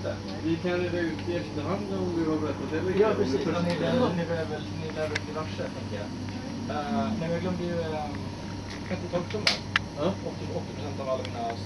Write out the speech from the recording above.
det? Vi kan reda ut i efterhand om du har berättat det. Ja, precis. Ni lär väl bli varse, tänker jag. Men jag glömde ju 30-12-tummar. 80% av alla mina